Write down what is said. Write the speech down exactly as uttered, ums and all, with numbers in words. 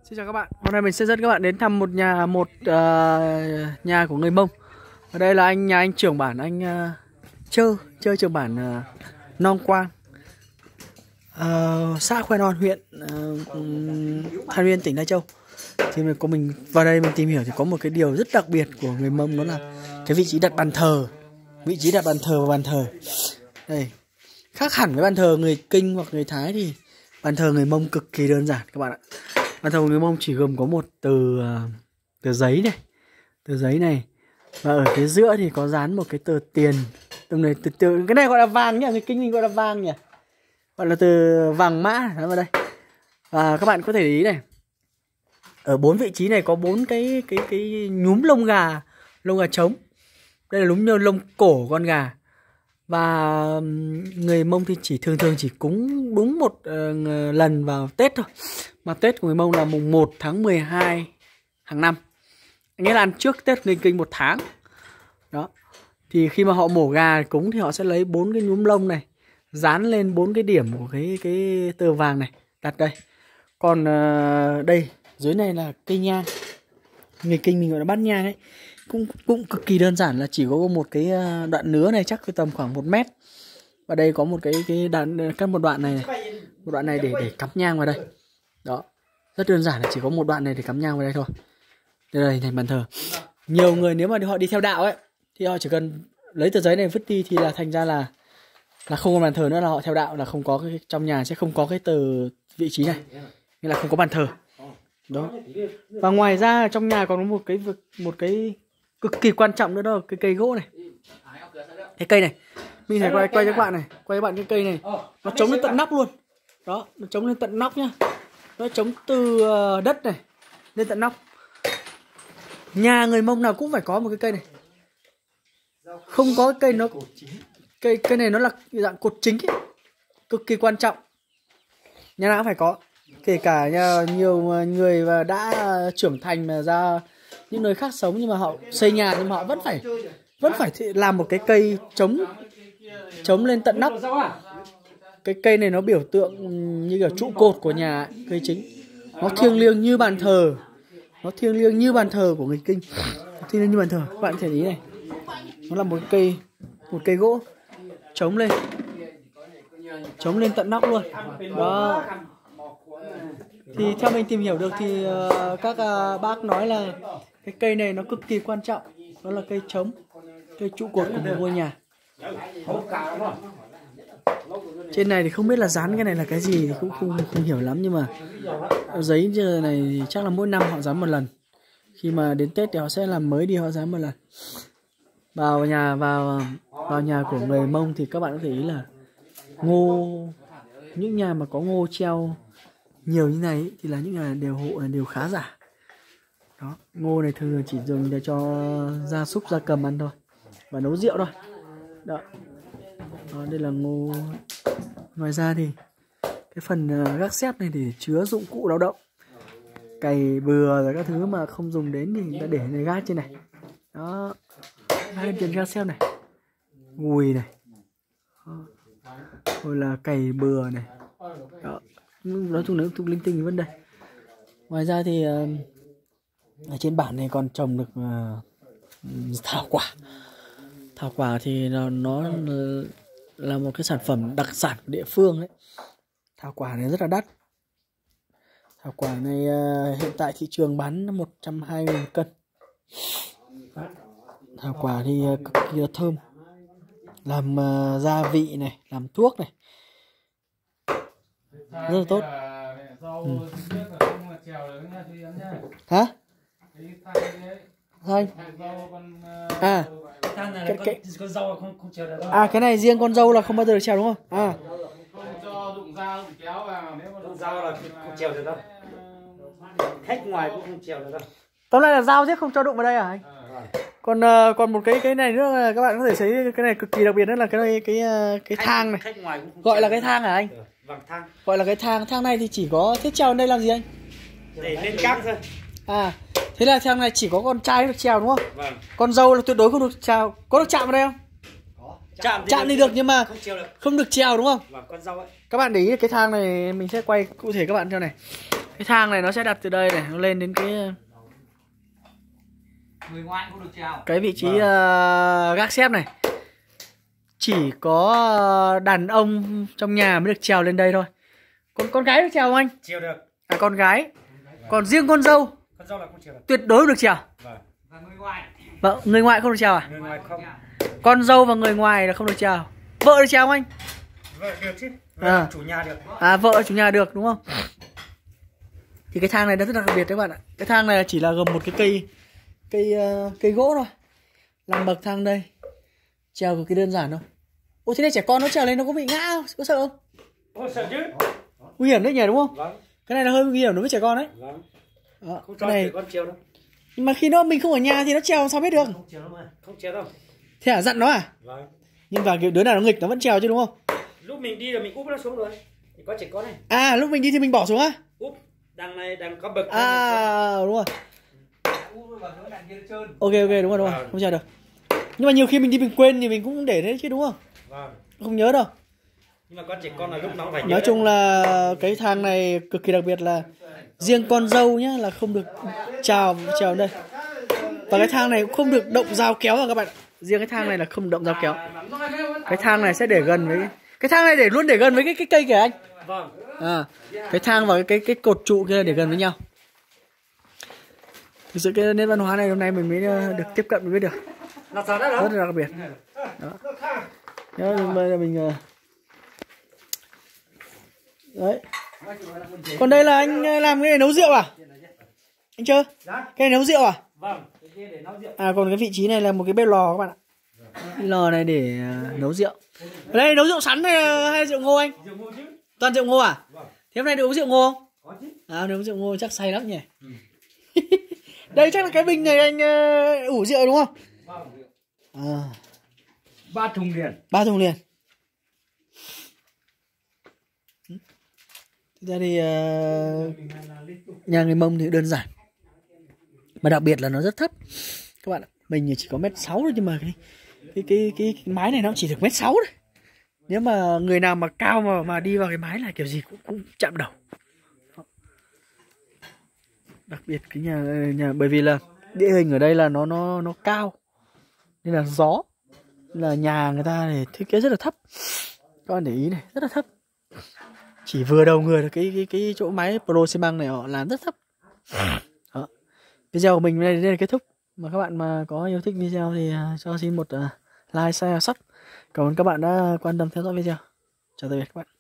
Xin chào các bạn, hôm nay mình sẽ dẫn các bạn đến thăm một nhà một uh, nhà của người Mông. Ở đây là anh nhà anh trưởng bản anh uh, Chơ, Chơ trưởng bản uh, Nong Quang, uh, xã Khoe Non, huyện uh, Than Uyên, tỉnh Lai Châu. Thì mình có mình vào đây mình tìm hiểu thì có một cái điều rất đặc biệt của người Mông, đó là cái vị trí đặt bàn thờ, vị trí đặt bàn thờ và bàn thờ. Đây, khác hẳn với bàn thờ người Kinh hoặc người Thái thì bàn thờ người Mông cực kỳ đơn giản các bạn ạ. Bàn thờ người Mông chỉ gồm có một tờ tờ giấy này, tờ giấy này, và ở phía giữa thì có dán một cái tờ tiền. Tờ này tờ, tờ, cái này gọi là vàng nhỉ, người Kinh mình gọi là vàng nhỉ, gọi là tờ vàng mã đó vào đây. Và các bạn có thể để ý này, ở bốn vị trí này có bốn cái cái cái nhúm lông gà, lông gà trống. Đây là nhúm lông cổ con gà. Và người Mông thì chỉ thường thường chỉ cúng đúng một uh, lần vào Tết thôi. Mà Tết của người Mông là mùng một tháng mười hai hàng năm, nghĩa là ăn trước Tết người Kinh một tháng. Đó. Thì khi mà họ mổ gà cúng thì họ sẽ lấy bốn cái nhúm lông này, dán lên bốn cái điểm của cái cái tờ vàng này, đặt đây. Còn uh, đây, dưới này là cây nhang. Người Kinh mình gọi là bát nhang ấy. Cũng cũng cực kỳ đơn giản, là chỉ có một cái đoạn nứa này chắc tầm khoảng một mét. Và đây có một cái cái đoạn cắt một đoạn này, này. Một đoạn này để để cắm nhang vào đây. Đó. Rất đơn giản là chỉ có một đoạn này để cắm nhang vào đây thôi. Đây là hình thành bàn thờ. Nhiều người nếu mà họ đi theo đạo ấy thì họ chỉ cần lấy tờ giấy này vứt đi thì là thành ra là là không có bàn thờ nữa, là họ theo đạo, là không có cái, trong nhà sẽ không có cái tờ vị trí này. Nghĩa là không có bàn thờ. Đó. Và ngoài ra trong nhà còn có một cái một cái cực kỳ quan trọng nữa, đó là cái cây gỗ này. Cái cây này mình phải quay quay cho các bạn này, quay cho các bạn cái cây này, nó chống lên tận nóc luôn. Đó, nó chống lên tận nóc nhá. Nó chống từ đất này lên tận nóc. Nhà người Mông nào cũng phải có một cái cây này. Không có cái cây nó cây cây này nó là dạng cột chính ấy. Cực kỳ quan trọng. Nhà nào cũng phải có. Kể cả nhà, nhiều người và đã trưởng thành mà ra những nơi khác sống nhưng mà họ xây nhà nhưng mà họ vẫn phải vẫn phải làm một cái cây chống chống lên tận nóc. Cái cây này nó biểu tượng như kiểu trụ cột của nhà, cây chính. Nó thiêng liêng như bàn thờ. Nó thiêng liêng như bàn thờ của người Kinh. Nó thiêng liêng như bàn thờ. Các bạn có thể ý này. Nó là một cây một cây gỗ chống lên. Chống lên tận nóc luôn. Đó. Thì theo mình tìm hiểu được thì uh, các uh, bác nói là cái cây này nó cực kỳ quan trọng. Nó là cây chống, cây trụ cột của một ngôi nhà. Trên này thì không biết là dán cái này là cái gì thì cũng không, không hiểu lắm, nhưng mà giấy này thì chắc là mỗi năm họ dán một lần. Khi mà đến Tết thì họ sẽ làm mới đi, họ dán một lần. Vào nhà vào vào nhà của người Mông thì các bạn có thể ý là ngô, những nhà mà có ngô treo nhiều như này thì là những nhà đều hộ là đều khá giả. Đó, ngô này thường chỉ dùng để cho gia súc gia cầm ăn thôi và nấu rượu thôi. Đó. Đó, đây là ngô. Ngoài ra thì cái phần gác xép này để chứa dụng cụ lao động, cày bừa rồi các thứ mà không dùng đến thì người ta để này gác trên này. Đó, hai trên gác xép này, gùi này. Đó. Rồi là cày bừa này. Đó. Nói chung là linh tinh vấn đề. Ngoài ra thì uh, ở trên bản này còn trồng được uh, thảo quả. Thảo quả thì nó, nó là một cái sản phẩm đặc sản của địa phương đấy. Thảo quả này rất là đắt. Thảo quả này uh, hiện tại thị trường bán một trăm hai mươi một cân. Đó. Thảo quả thì uh, cực kỳ là thơm, làm uh, gia vị này, làm thuốc này, rất là tốt. Ừ. Hả? Thôi. À, cái, cái... à cái này riêng con dâu là không bao giờ được trèo đúng không? À. Khách ngoài cũng không trèo được đâu. Tóm lại là dao chứ không cho đụng vào đây à anh? Còn uh, còn một cái cái này nữa là các bạn có thể thấy cái này cực kỳ đặc biệt, đó là cái này cái cái, cái thang này. Gọi là cái thang hả anh? Vâng, thang. Gọi là cái thang. Thang này thì chỉ có thiết trèo đây làm gì anh? Để lên cáp thôi. À, thế là thang này chỉ có con trai được trèo đúng không? Vâng. Con dâu là tuyệt đối không được trèo. Có được chạm vào đây không? Có. Chạm thì, chạm đi được nhưng mà không trèo được. không được trèo đúng không? Và con dâu ấy. Các bạn để ý cái thang này mình sẽ quay cụ thể các bạn theo này. Cái thang này nó sẽ đặt từ đây này, nó lên đến cái người ngoại không được trèo. Cái vị trí vâng. uh, gác xếp này. Chỉ có đàn ông trong nhà mới được trèo lên đây thôi. Còn con gái được trèo không anh? Trèo được. À con gái. Còn riêng con dâu Con dâu là không trèo được. tuyệt đối không được trèo. Vâng. Và người ngoại. Vâng, người ngoại không được trèo à? Người ngoài không. Con dâu và người ngoài là không được trèo. Vợ được trèo không anh? Vợ được chứ. Vợ À. chủ nhà được. À vợ chủ nhà được đúng không? Thì cái thang này nó rất là đặc biệt các bạn ạ. Cái thang này chỉ là gồm một cái cây cây uh, cây gỗ thôi. Làm bậc thang đây. Trèo cực kỳ đơn giản thôi. Ô thế này trẻ con nó trèo lên nó có bị ngã không? Có sợ không? Ôi sợ chứ. Nguy hiểm đấy nhỉ đúng không? Vâng. Cái này là hơi nguy hiểm đối với trẻ con đấy. Vâng. Đó, Không cái cho này trẻ con trèo đâu. nhưng mà khi nó mình không ở nhà thì nó trèo sao biết được? Không trèo đâu mà. Không trèo đâu. Thế à, dặn nó à? Vâng. Nhưng mà kiểu đứa nào nó nghịch nó vẫn trèo chứ đúng không? Lúc mình đi rồi mình úp nó xuống rồi. Thì có trẻ con này. À lúc mình đi thì mình bỏ xuống á? Úp đằng này đằng có bậc. À đúng rồi. U và đứa đàn kia trơn. Ok ok đúng rồi đúng rồi, không trèo được. Nhưng mà nhiều khi mình đi mình quên thì mình cũng để đấy chứ đúng không? Vâng. Không nhớ đâu. Nhưng mà con trẻ con là lúc nó phải nhớ. Nói chung là cái thang này cực kỳ đặc biệt là riêng con dâu nhá là không được trèo trèo đây. Và cái thang này cũng không được động dao kéo vào các bạn. Riêng cái thang này là không động dao kéo. Cái thang này sẽ để gần với cái thang này để luôn để gần với cái cái cây kìa anh. Vâng. À, cái thang và cái cái cái cột trụ kia để gần với nhau. Thực sự cái nét văn hóa này hôm nay mình mới được tiếp cận mới biết được. Là sao đó? Rất là đặc biệt. Đó. Nhớ bây giờ mình đấy. Còn đây là anh làm cái này nấu rượu à? Anh chưa? Cái này nấu rượu à? Vâng. Cái kia để nấu rượu. À còn cái vị trí này là một cái bếp lò các bạn ạ. Cái lò này để uh, nấu rượu. Ở đây nấu rượu sắn hay, hay rượu ngô anh? Rượu ngô chứ. Toàn rượu ngô à? Vâng. Thế hôm nay được uống rượu ngô không? Có chứ. À nếu uống rượu ngô chắc say lắm nhỉ. Ừ. Đây chắc là cái bình này anh uh, ủ rượu đúng không? Vâng. À. Ba thùng liền. Ba thùng liền. Thực ra thì uh, nhà người Mông thì đơn giản. Mà đặc biệt là nó rất thấp. Các bạn ạ, mình chỉ có mét sáu thôi nhưng mà cái cái cái cái, cái mái này nó chỉ được mét sáu thôi. Nếu mà người nào mà cao mà mà đi vào cái mái này kiểu gì cũng cũng chạm đầu. Đặc biệt cái nhà nhà bởi vì là địa hình ở đây là nó nó nó cao. Nên là gió. Nên là nhà người ta thì thiết kế rất là thấp. Các bạn để ý này, rất là thấp. Chỉ vừa đầu người là cái cái cái chỗ máy pro xi măng này họ làm rất thấp. Đó. Video của mình đây là kết thúc. Mà các bạn mà có yêu thích video thì cho xin một uh, like, share, sub. Cảm ơn các bạn đã quan tâm theo dõi video. Chào tạm biệt các bạn.